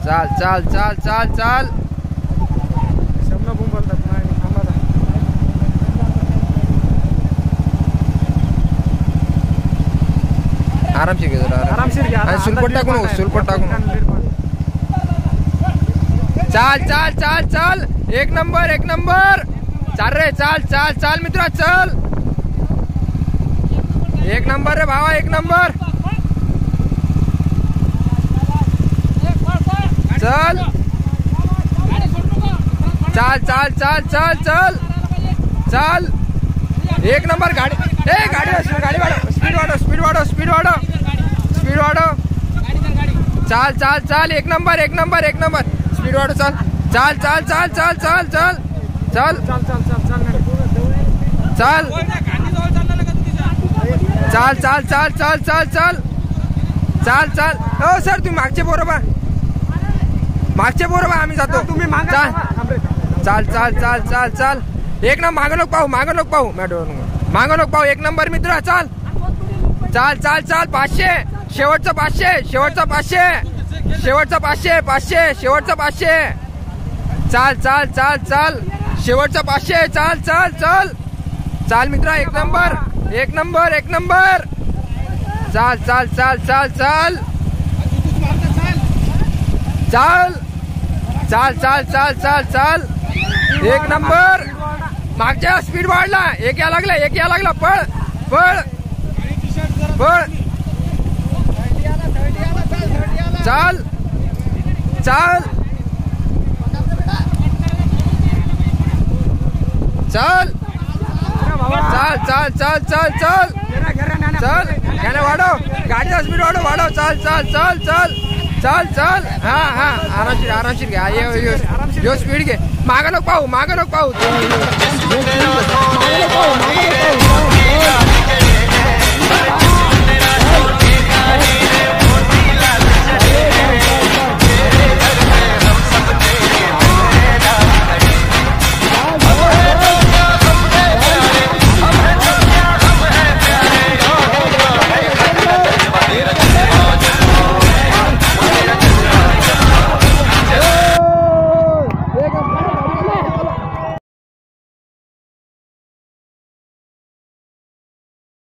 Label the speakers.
Speaker 1: चाल चाल चाल चाल चाल आरामशीर घे जरा
Speaker 2: आरामशीर घ्या
Speaker 1: आणि सुलपट टाकून सुलपट टाकून चाल चाल चाल चाल एक नंबर चाल रे चाल चाल चाल मित्रा चल एक नंबर रे भावा एक नंबर चल चाल चाल चाल चाल चल चाल एक नंबर गाडी गाडी वाढव स्पीड वाढव चाल चाल चाल एक नंबर स्पीड वाढव चाल चाल चाल चाल चाल चाल चाल चाल चाल चाल चाल चाल चाल चाल चाल चाल चाल हो सर तुम्ही मागचे बरोबर आम्ही जातो तुम्ही चाल चाल चाल चाल चाल एक नंबर मागं नको पाहू मागं नको पाहू एक नंबर मित्र चाल चाल चाल चाल 500 शेवटचं 500 चाल चाल चाल चाल शेवटचं 500 चाल चाल चाल चाल मित्रा एक नंबर चाल चाल चाल चाल चाल चाल चाल चाल चाल चाल चाल एक नंबर मागच्या स्पीड वाढला एक या लागला पळ चाल चाल चाल चाल चाल चाल चाल चाल चल याने वाढव गाडीचा स्पीड वाढव चाल चाल चाल चाल चाल चाल हा आरामशीर घ्या यो स्पीड घे मागं नको पाहू